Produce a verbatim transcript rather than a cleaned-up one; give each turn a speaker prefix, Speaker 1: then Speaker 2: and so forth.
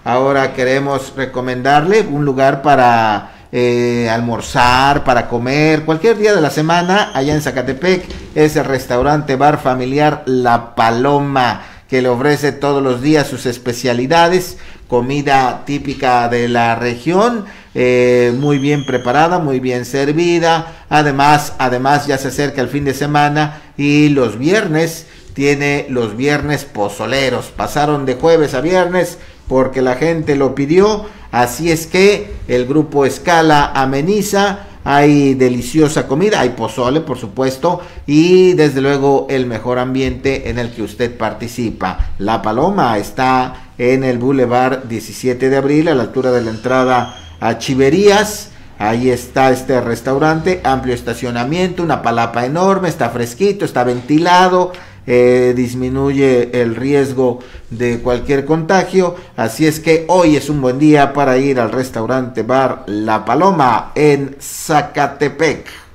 Speaker 1: ahora queremos recomendarle un lugar para eh, almorzar, para comer, cualquier día de la semana, allá en Zacatepec, es el restaurante bar familiar La Paloma, que le ofrece todos los días sus especialidades, comida típica de la región, eh, muy bien preparada, muy bien servida. Además, además ya se acerca el fin de semana y los viernes tiene los viernes pozoleros. Pasaron de jueves a viernes porque la gente lo pidió, así es que el grupo Escala ameniza. Hay deliciosa comida, hay pozole por supuesto, y desde luego el mejor ambiente en el que usted participa. La Paloma está en el Boulevard diecisiete de abril, a la altura de la entrada a Chiverías. Ahí está este restaurante, amplio estacionamiento, una palapa enorme, está fresquito, está ventilado, eh, disminuye el riesgo de cualquier contagio, así es que hoy es un buen día para ir al restaurante bar La Paloma en Zacatepec.